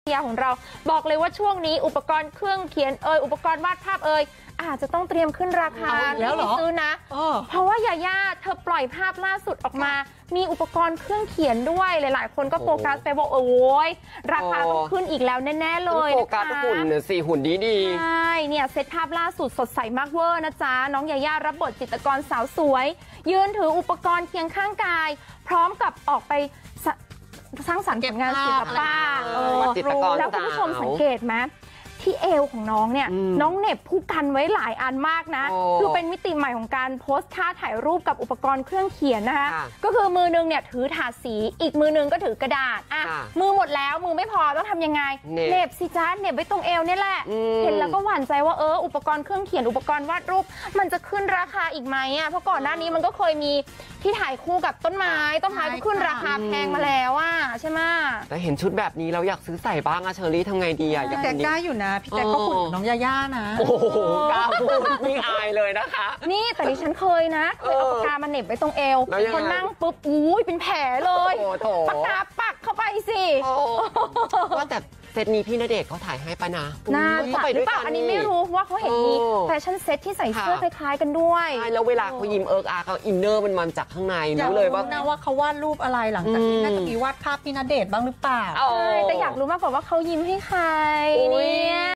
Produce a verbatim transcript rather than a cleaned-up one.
ของเราบอกเลยว่าช่วงนี้อุปกรณ์เครื่องเขียนเอ่ยอุปกรณ์วาดภาพเอ่ยอาจจะต้องเตรียมขึ้นราคาแล้วเหรอซื้อนะเพราะว่ายาย่าเธอปล่อยภาพล่าสุดออกมามีอุปกรณ์เครื่องเขียนด้วยหลายๆคนก็โฟกัสไปว่าโอ้ยราคาต้องขึ้นอีกแล้วแน่ๆเลยโฟกัสหุ่นสี่หุ่นดีดีใช่เนี่ยเซตภาพล่าสุดสดใสมากเวอร์นะจ๊ะน้องยาย่ารับบทจิตรกรสาวสวยยืนถืออุปกรณ์เคียงข้างกายพร้อมกับออกไปสร้างสรรค์ผลงานศิลปะแล้วคุณผู้ชมสังเกตไหมที่เอวของน้องเนี่ยน้องเหน็บผู้กันไว้หลายอันมากนะคือเป็นมิติใหม่ของการโพสต์ท่าถ่ายรูปกับอุปกรณ์เครื่องเขียนนะคะก็คือมือนึงเนี่ยถือถาดสีอีกมือนึงก็ถือกระดาษอ่ะมือหมดแล้วมือไม่พอต้องทำยังไงเหน็บสิจ้าเหน็บไว้ตรงเอวนี่แหละเห็นแล้วก็หวั่นใจว่าเอออุปกรณ์เครื่องเขียนอุปกรณ์วาดรูปมันจะขึ้นราคาอีกไหมอ่ะเพราะก่อนหน้านี้มันก็เคยมีที่ถ่ายคู่กับต้นไม้ต้นไม้ก็ขึ้นราคาแพงมาแล้วอ่ะใช่ไหมแต่เห็นชุดแบบนี้เราอยากซื้อใส่บ้างอะเชอรี่ทำไงดีอะพี่แจ๊คกล้าอยู่นะพี่แจ๊คก็หุ่นน้องยาย่านะโอ้โหกล้าพูดยิ่งอายเลยนะคะนี่แต่ดิฉันเคยนะเคยเอาปากกามาเหน็บไว้ตรงเอวพอนั่งปุ๊บอุ้ยเป็นแผลเลยปากกาปักเข้าไปสิว่าแต่เซตนี้พี่ณเดชน์เขาถ่ายให้ปะนะน่าจะหรือเปล่าอันนี้ไม่รู้ว่าเขาเห็นมีแฟชั่นเซตที่ใส่เสื้อคล้ายๆกันด้วยใช่แล้วเวลาเขายิ้มเอิร์กอาร์เขาอินเนอร์มันมันจากข้างในรู้เลยว่านะว่าเขาวาดรูปอะไรหลังจากนี้น่าจะมีวาดภาพพี่ณเดชน์บ้างหรือเปล่าแต่อยากรู้มากกว่าว่าเขายิ้มให้ใครเนี่ย